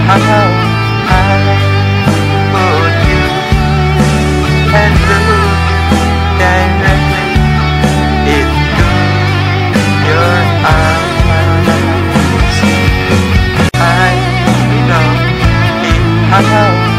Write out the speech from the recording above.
how I put you and look directly into your eyes. I know it how